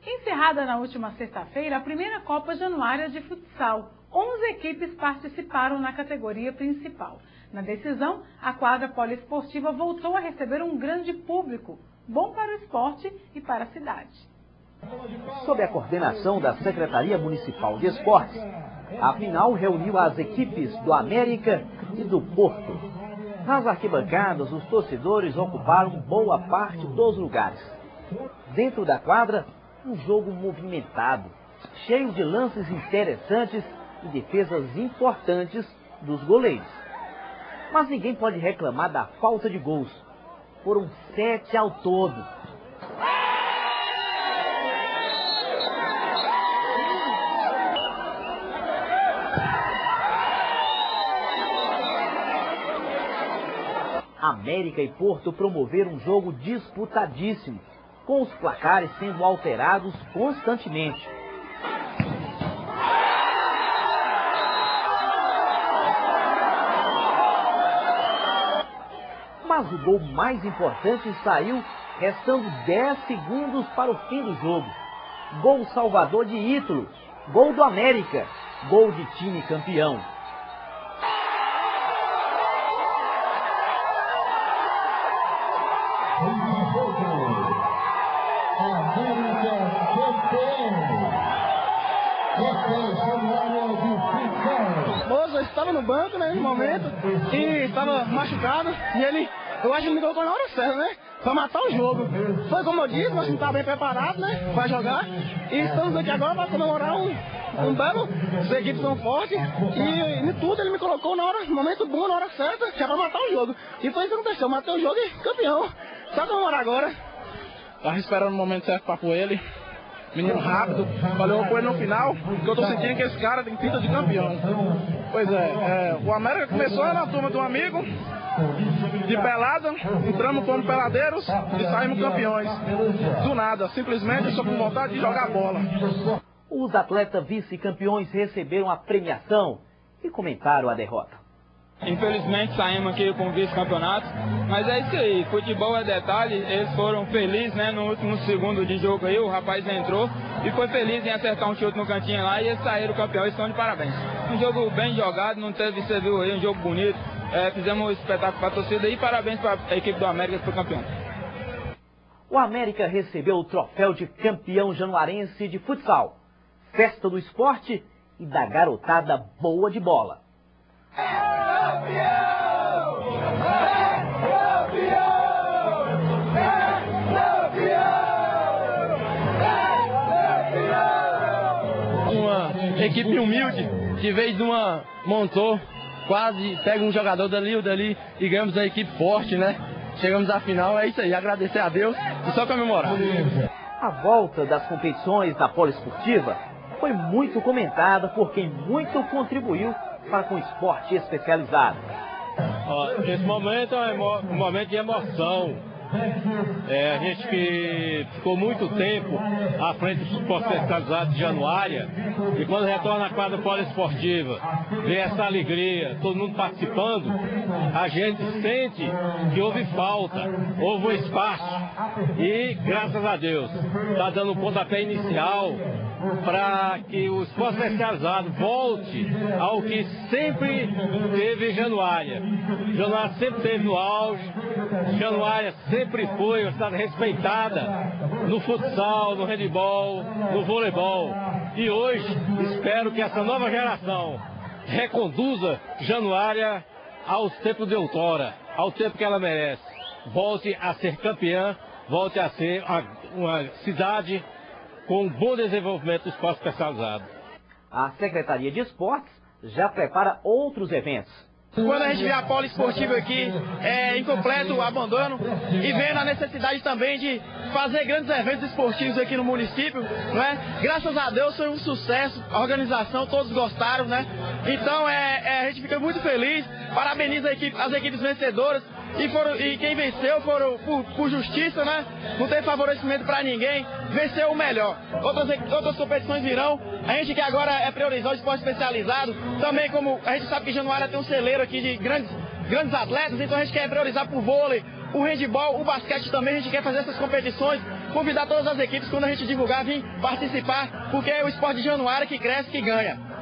Encerrada na última sexta-feira a primeira Copa Januária de Futsal. 11 equipes participaram na categoria principal. Na decisão, a quadra poliesportiva voltou a receber um grande público, bom para o esporte e para a cidade. Sob a coordenação da Secretaria Municipal de Esportes, a final reuniu as equipes do América e do Porto. Nas arquibancadas, os torcedores ocuparam boa parte dos lugares. Dentro da quadra, um jogo movimentado, cheio de lances interessantes e defesas importantes dos goleiros. Mas ninguém pode reclamar da falta de gols. Foram 7 ao todo. América e Porto promoveram um jogo disputadíssimo, com os placares sendo alterados constantemente. Mas o gol mais importante saiu restando 10 segundos para o fim do jogo. Gol salvador de Ítalo, gol do América, gol de time campeão. Eu estava no banco, né, no momento, e estava machucado, e eu acho que ele me colocou na hora certa, né, para matar o jogo. Foi como eu disse, nós não estávamos bem preparados, né, para jogar, e estamos aqui agora para comemorar um belo, as equipes são fortes, e em tudo ele me colocou no momento bom, na hora certa, que era para matar o jogo. E foi isso que aconteceu, matei o jogo e campeão. Só comemorar agora. Tava esperando o momento certo para pôr ele. Menino rápido, valeu com ele no final, que eu tô sentindo que esse cara tem pinta de campeão. Pois é, o América começou na turma de um amigo, de pelada, entramos como peladeiros e saímos campeões. Do nada, simplesmente só com vontade de jogar bola. Os atletas vice-campeões receberam a premiação e comentaram a derrota. Infelizmente saímos aqui com vice-campeonato, mas é isso aí, futebol é detalhe, eles foram felizes, né, no último segundo de jogo aí, o rapaz entrou e foi feliz em acertar um chute no cantinho lá e eles saíram campeões, estão de parabéns. Um jogo bem jogado, não teve, você viu aí, um jogo bonito, fizemos um espetáculo para a torcida e parabéns para a equipe do América que foi campeão. O América recebeu o troféu de campeão januarense de futsal, festa do esporte e da garotada boa de bola. Uma equipe humilde que veio de uma montou, quase pega um jogador dali ou dali e ganhamos a equipe forte, né? Chegamos à final, é isso aí, agradecer a Deus e só comemorar. A volta das competições da poliesportiva foi muito comentada por quem muito contribuiu para com o esporte especializado. Esse momento é um momento de emoção. A gente que ficou muito tempo à frente do esporte especializado de Januária, e quando retorna à quadra poliesportiva, vê essa alegria, todo mundo participando, a gente sente que houve falta, houve um espaço, e graças a Deus está dando um pontapé inicial para que o esporte especializado volte ao que sempre teve em Januária. Januária sempre teve no auge, Januária sempre foi uma cidade respeitada no futsal, no handebol, no voleibol. E hoje espero que essa nova geração reconduza Januária aos tempos de outrora, ao tempo que ela merece. Volte a ser campeã, volte a ser uma cidade com um bom desenvolvimento do esporte especializado. A Secretaria de Esportes já prepara outros eventos. Quando a gente vê a poliesportiva aqui, em completo abandono, e vendo a necessidade também de fazer grandes eventos esportivos aqui no município, né? Graças a Deus foi um sucesso, a organização, todos gostaram, né? Então a gente fica muito feliz, parabeniza as equipes vencedoras, e quem venceu foram por justiça, né? Não tem favorecimento para ninguém, venceu o melhor. Outras competições virão, a gente que agora é priorizar o esporte especializado, também como a gente sabe que Januária tem um celeiro aqui de grandes atletas, então a gente quer priorizar por vôlei, o handebol, o basquete também, a gente quer fazer essas competições, convidar todas as equipes, quando a gente divulgar, vir participar, porque é o esporte de Januária que cresce, que ganha.